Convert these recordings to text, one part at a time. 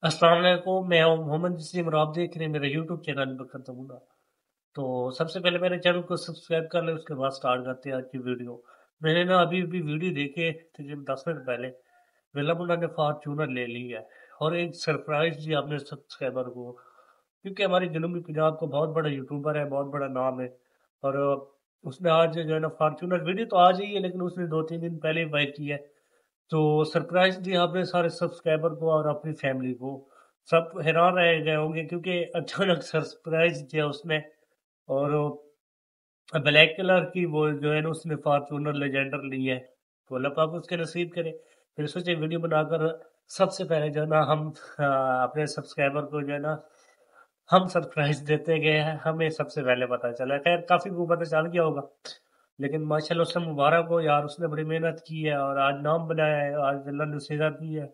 अस्सलाम वालेकुम। मैं हूं मोहम्मद जसीम और आप देख रहे हैं मेरा यूट्यूब चैनल बरकत अब्दुल्ला। तो सबसे पहले मेरे चैनल को सब्सक्राइब कर लें, उसके बाद स्टार्ट करते हैं आज की वीडियो। मैंने ना अभी अभी वीडियो देखे तकरीबन 10 मिनट पहले बिरला मुंडा ने फॉर्चूनर ले ली है और एक सरप्राइज दिया अपने सब्सक्राइबर को, क्योंकि हमारे जनूबी पंजाब को बहुत बड़ा यूट्यूबर है, बहुत बड़ा नाम है। और उसने आज जो है ना फॉर्चूनर वीडियो तो आज ही है, लेकिन उसने 2-3 दिन पहले बाई की है। तो सरप्राइज दिया आपने सारे सब्सक्राइबर को और अपनी फैमिली को। सब हैरान रह गए होंगे क्योंकि अचानक सरप्राइज दिया उसने। और ब्लैक कलर की वो जो है ना उसने फॉर्चूनर लेजेंडर ली है, तो अल्लाह पाक उसके नसीब करे। फिर सोचे वीडियो बनाकर सबसे पहले जो है ना हम अपने सब्सक्राइबर को जो है ना हम सरप्राइज देते गए हैं, हमें सबसे पहले पता चला। खैर काफी को पता चल गया होगा, लेकिन माशाल्लाह उससे मुबारक हो यार, उसने बड़ी मेहनत की है और आज नाम बनाया है, आज अल्लाह ने सजा दी है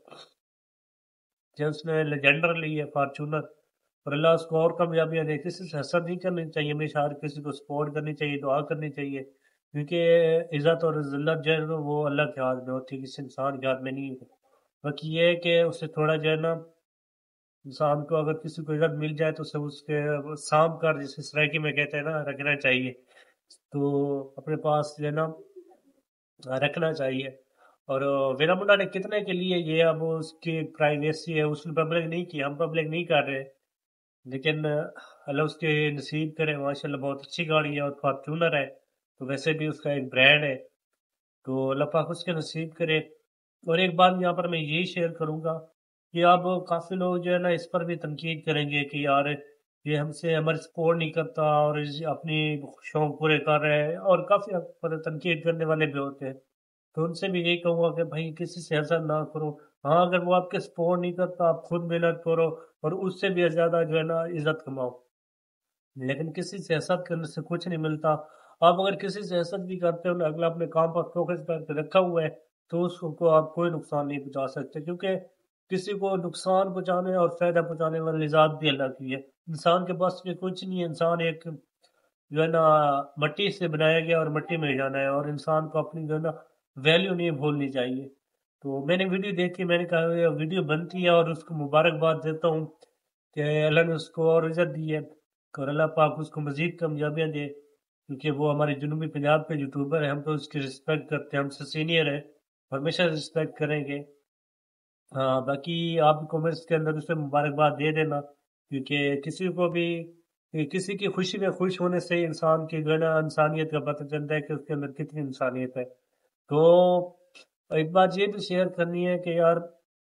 कि उसने लेजेंडर ली है फॉर्चूनर। और अल्लाह उसको और कामयाबियां दे। किसी से हसद नहीं करनी चाहिए, हमेशा हर किसी को सपोर्ट करनी चाहिए, दुआ करनी चाहिए, क्योंकि इज्जत और जिल्लत जो है ना वो अल्लाह के हाथ में होती है, किसी इंसान के हाथ में नहीं है। बाकी ये है कि उसे थोड़ा जो है ना, इंसान को अगर किसी को इज्जत मिल जाए तो उसे उसके सांप कर, जिसे सराइकी में कहते हैं ना, रखना चाहिए। तो अपने पास जो है ना रखना चाहिए। और वेरा मुंडा ने कितने के लिए ये, अब उसकी प्राइवेसी है, उसने पब्लिक नहीं की, हम पब्लिक नहीं कर रहे। लेकिन अल्लाह उसके नसीब करे, माशाल्लाह बहुत अच्छी गाड़ी है और फॉर्चूनर है, तो वैसे भी उसका एक ब्रांड है। तो अल्लाह पाक उसके नसीब करे। और एक बात यहाँ पर मैं यही शेयर करूंगा कि अब काफी लोग जो है ना इस पर भी तनकीद करेंगे कि यार ये हमसे हमारी सपोर्ट नहीं करता और अपनी शौक पूरे कर रहे हैं, और काफी हद पर तनकीद करने वाले भी होते हैं। तो उनसे भी यही कहूंगा कि भाई किसी से हसद ना करो। हाँ, अगर वो आपके सपोर्ट नहीं करता, आप खुद मेहनत करो और उससे भी ज्यादा जो है ना इज्जत कमाओ। लेकिन किसी से हसद करने से कुछ नहीं मिलता। आप अगर किसी से हसद भी करते हो ना, अगला अपने काम पर फोकस करके रखा हुआ है, तो उसको आप कोई नुकसान नहीं पहुंचा सकते, क्योंकि किसी को नुकसान पहुंचाने और फायदा पहुंचाने वाली जात भी अल्लाह की है। इंसान के पास में कुछ नहीं है, इंसान एक जो है ना मट्टी से बनाया गया और मट्टी में जाना है, और इंसान को अपनी जो है ना वैल्यू नहीं भूलनी चाहिए। तो मैंने वीडियो देखी, मैंने कहा ये वीडियो बनती है और उसको मुबारकबाद देता हूँ कि अल्लाह ने उसको और इज्जत दी है, और अल्लाह पाक उसको मजीद कामयाबियाँ दे, क्योंकि वो हमारे जनूबी पंजाब के यूट्यूबर है। हम तो उसकी रिस्पेक्ट करते हैं, हमसे सीनियर है, हमेशा रिस्पेक्ट करेंगे। हाँ, बाकी आप कमेंट्स के अंदर उसे मुबारकबाद दे देना, क्योंकि किसी को भी किसी की खुशी में खुश होने से ही इंसान की जो है ना इंसानियत का पता चलता है कि उसके अंदर कितनी इंसानियत है। तो एक बात ये भी शेयर करनी है कि यार,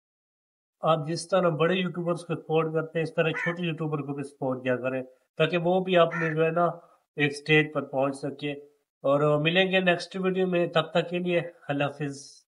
आप जिस तरह बड़े यूट्यूबर्स को सपोर्ट करते हैं, इस तरह छोटे यूट्यूबर को भी सपोर्ट किया करें, ताकि वो भी अपने जो है ना एक स्टेज पर पहुंच सके। और मिलेंगे नेक्स्ट वीडियो में, तब तक के लिए अल्लाह हाफिज।